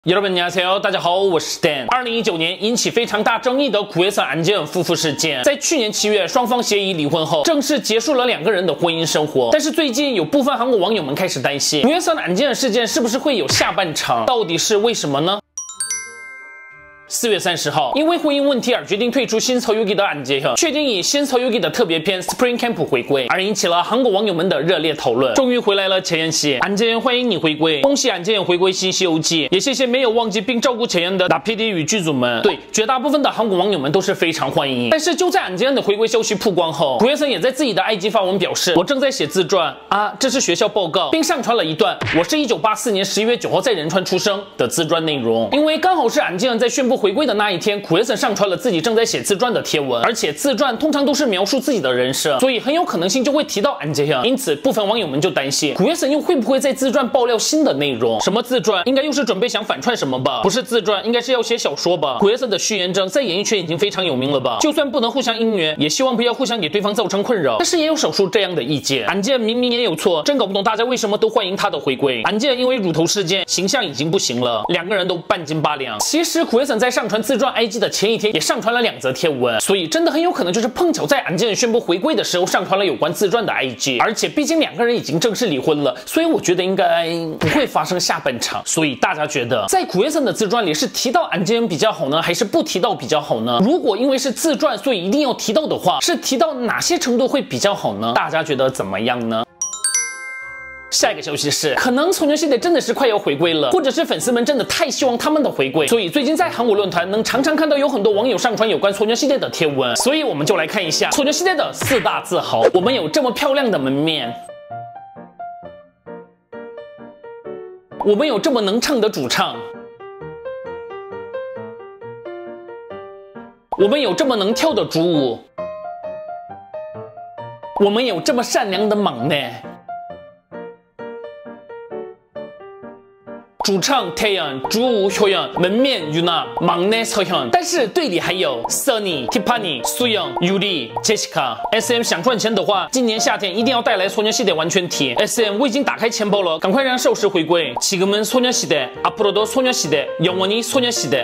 여러분 안녕하세요，大家好，我是 Dan。2019年引起非常大争议的苦耶森安建夫妇事件，在去年7月双方协议离婚后，正式结束了两个人的婚姻生活。但是最近有部分韩国网友们开始担心，苦耶森安建事件是不是会有下半场？到底是为什么呢？4月30号，因为婚姻问题而决定退出新서유기的安建，确定以新서유기的特别篇 Spring Camp 回归，而引起了韩国网友们的热烈讨论。终于回来了，前妍希，安建欢迎你回归，恭喜安建回归新西游记，也谢谢没有忘记并照顾前妍的大 PD 与剧组们。对，绝大部分的韩国网友们都是非常欢迎。但是就在安建的回归消息曝光后，苦耶森也在自己的 IG 发文表示，我正在写自传啊，这是学校报告，并上传了一段我是1984年11月9号在仁川出生的自传内容。因为刚好是安建在宣布回归的那一天，苦耶森上传了自己正在写自传的贴文，而且自传通常都是描述自己的人生，所以很有可能性就会提到安建。因此，部分网友们就担心苦耶森又会不会在自传爆料新的内容？什么自传？应该又是准备想反串什么吧？不是自传，应该是要写小说吧？苦耶森的续言症在演艺圈已经非常有名了吧？就算不能互相姻缘，也希望不要互相给对方造成困扰。但是也有少数这样的意见，安建明明也有错，真搞不懂大家为什么都欢迎他的回归。安建因为乳头事件形象已经不行了，两个人都半斤八两。其实苦耶森在上传自传 IG 的前一天也上传了2则贴文，所以真的很有可能就是碰巧在安建宣布回归的时候上传了有关自传的 IG， 而且毕竟两个人已经正式离婚了，所以我觉得应该不会发生下半场。所以大家觉得在苦耶森的自传里是提到安建比较好呢，还是不提到比较好呢？如果因为是自传所以一定要提到的话，是提到哪些程度会比较好呢？大家觉得怎么样呢？下一个消息是，可能소녀시대真的是快要回归了，或者是粉丝们真的太希望他们的回归，所以最近在韩国论坛能常常看到有很多网友上传有关소녀시대的贴文，所以我们就来看一下소녀시대的4大自豪。我们有这么漂亮的门面，我们有这么能唱的主唱，我们有这么能跳的主舞，我们有这么善良的막내。主唱태연，主舞효연，门面유나，막내 서현。但是队里还有 Sunny、Tiffany、수영、유리、Jessica。SM 想赚钱的话，今年夏天一定要带来소녀시대完全体。SM 我已经打开钱包了，赶快让少时回归。지금은 소녀시대， 앞으로도 소녀시대， 영원히 소녀시대。